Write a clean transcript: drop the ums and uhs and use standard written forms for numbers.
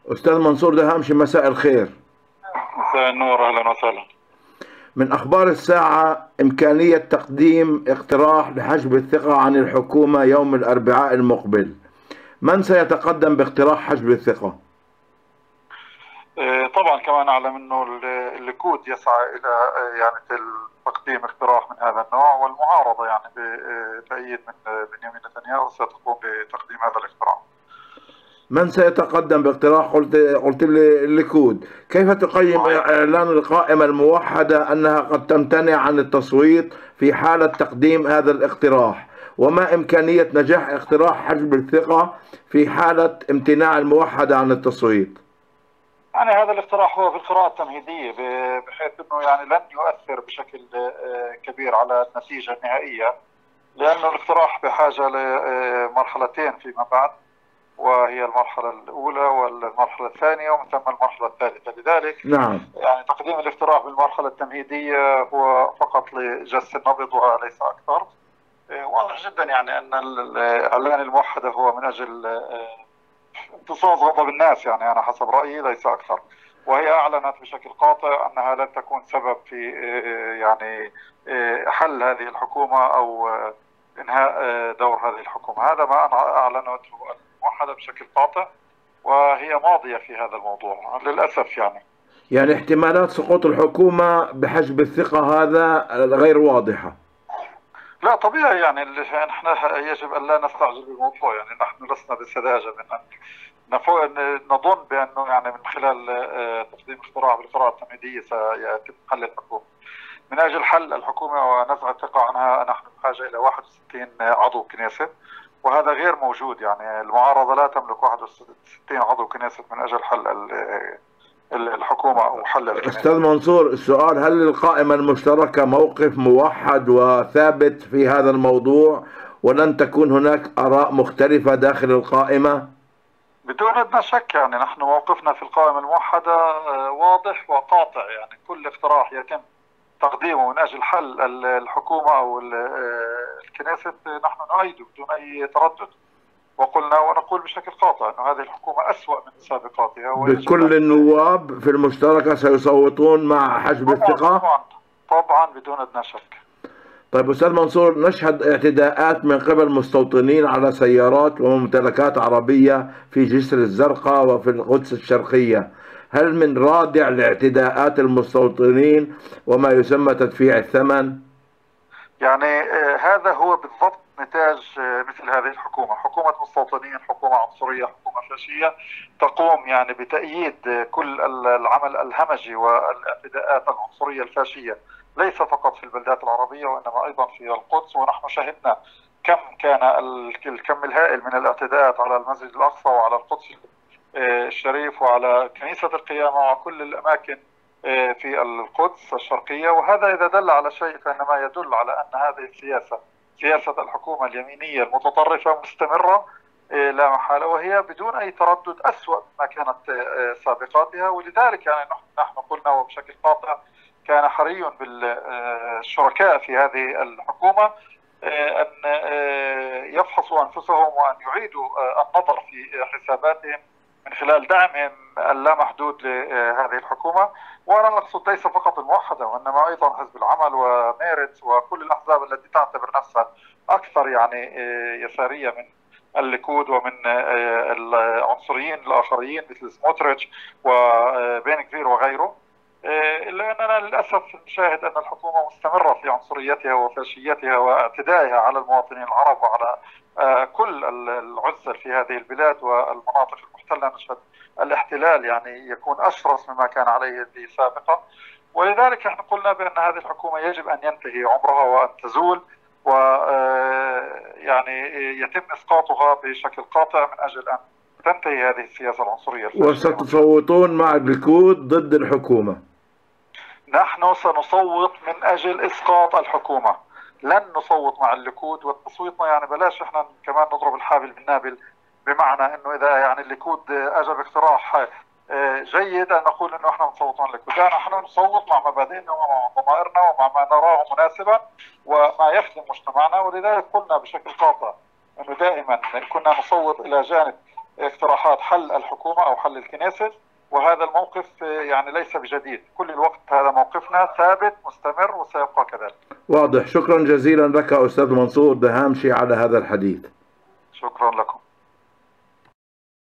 أستاذ منصور دهامشي، مساء الخير. مساء النور، اهلا وسهلا. من أخبار الساعة إمكانية تقديم اقتراح لحجب الثقة عن الحكومة يوم الأربعاء المقبل. من سيتقدم باقتراح حجب الثقة؟ طبعا كمان اعلم انه الليكود يسعى الى يعني تقديم اقتراح من هذا النوع، والمعارضه يعني بتأييد من بنيامين نتنياهو ستقوم بتقديم هذا الاقتراح. من سيتقدم باقتراح؟ قلت لي الليكود. كيف تقيم صحيح. إعلان القائمة الموحدة أنها قد تمتنع عن التصويت في حالة تقديم هذا الاقتراح؟ وما إمكانية نجاح اقتراح حجب الثقة في حالة امتناع الموحدة عن التصويت؟ يعني هذا الاقتراح هو في القراءه التمهيديه، بحيث انه يعني لن يؤثر بشكل كبير على النتيجه النهائيه، لانه الاقتراح بحاجه لمرحلتين فيما بعد، وهي المرحلة الأولى والمرحلة الثانية ومن ثم المرحلة الثالثة. لذلك نعم. يعني تقديم الاقتراح بالمرحلة التمهيدية هو فقط لجس النبض وليس أكثر. واضح جدا يعني أن الإعلان الموحدة هو من أجل امتصاص غضب الناس، يعني أنا حسب رأيي ليس أكثر. وهي أعلنت بشكل قاطع أنها لن تكون سبب في يعني حل هذه الحكومة أو إنهاء دور هذه الحكومة. هذا ما أعلنته الموحدة بشكل قاطع، وهي ماضية في هذا الموضوع للأسف يعني. يعني احتمالات سقوط الحكومة بحجب الثقة هذا غير واضحة. لا طبيعي يعني نحن يجب أن لا نستعجل بالموضوع، يعني نحن لسنا بسذاجة من أن نظن بأنه يعني من خلال تقديم اقتراح بالقراءة التمهيدية سيتم حل الحكومة. من أجل حل الحكومة ونزع الثقة عنها نحن بحاجة إلى 61 عضو كنيسة، وهذا غير موجود. يعني المعارضة لا تملك 61 عضو كنيسة من أجل حل الحكومة أو حل أستاذ الكنيسة. منصور، السؤال: هل للقائمة المشتركة موقف موحد وثابت في هذا الموضوع، ولن تكون هناك آراء مختلفة داخل القائمة؟ بدون أدنى شك يعني نحن موقفنا في القائمة الموحدة واضح وقاطع. يعني كل اقتراح يتم تقديمه من أجل حل الحكومة أو الكنيسة نحن نؤيده بدون أي تردد، وقلنا ونقول بشكل قاطع أن هذه الحكومة أسوأ من سابقاتها ويجب بكل أن النواب في المشتركة سيصوتون مع حجب طبعا الثقة؟ طبعا طبعا بدون أدنى شك. طيب أستاذ منصور، نشهد اعتداءات من قبل مستوطنين على سيارات وممتلكات عربية في جسر الزرقاء وفي القدس الشرقية. هل من رادع لاعتداءات المستوطنين وما يسمى تدفيع الثمن؟ يعني هذا هو بالضبط نتاج مثل هذه الحكومة، حكومة مستوطنين، حكومة عنصرية، حكومة فاشية تقوم يعني بتأييد كل العمل الهمجي والاعتداءات العنصرية الفاشية، ليس فقط في البلدات العربية وإنما أيضا في القدس. ونحن شهدنا كم كان الكم الهائل من الاعتداءات على المسجد الأقصى وعلى القدس الشريف وعلى كنيسة القيامة وكل الأماكن في القدس الشرقية. وهذا إذا دل على شيء فإنما يدل على أن هذه السياسة، سياسة الحكومة اليمينية المتطرفة، مستمرة لا محالة، وهي بدون أي تردد أسوأ مما كانت سابقاتها. ولذلك يعني نحن قلنا وبشكل قاطع كان حري بالشركاء في هذه الحكومة أن يفحصوا أنفسهم وأن يعيدوا النظر في حساباتهم من خلال دعمهم اللامحدود لهذه الحكومة. وأنا أقصد ليس فقط الموحدة وإنما أيضا حزب العمل وميرت وكل الأحزاب التي تعتبر نفسها أكثر يعني يسارية من الليكود ومن العنصريين الآخرين مثل سموتريتش وبين كفير وغيره. إلا أننا للأسف نشاهد أن الحكومة مستمرة في عنصريتها وفاشيتها واعتدائها على المواطنين العرب وعلى كل العزل في هذه البلاد والمناطق المحتلة. نشهد الاحتلال يعني يكون أشرس مما كان عليه سابقا. ولذلك نحن قلنا بأن هذه الحكومة يجب أن ينتهي عمرها وأن تزول، و يعني يتم إسقاطها بشكل قاطع من أجل أن تنتهي هذه السياسة العنصرية الفاشية. وستصوتون مع الليكود ضد الحكومة؟ نحن سنصوت من أجل إسقاط الحكومة، لن نصوت مع الليكود. وتصويتنا يعني بلاش احنا كمان نضرب الحابل بالنابل، بمعنى انه اذا يعني الليكود اجى باقتراح جيد ان نقول انه احنا نصوت مع الليكود. لا، نحن نصوت مع مبادئنا ومع ضمائرنا ومع ما نراه مناسبا وما يخدم مجتمعنا. ولذلك قلنا بشكل قاطع انه دائما كنا نصوت الى جانب اقتراحات حل الحكومة أو حل الكنيسة، وهذا الموقف يعني ليس بجديد، كل الوقت هذا موقفنا ثابت مستمر وسيبقى كذلك. واضح. شكرا جزيلا لك أستاذ منصور دهامشي على هذا الحديث. شكرا لكم.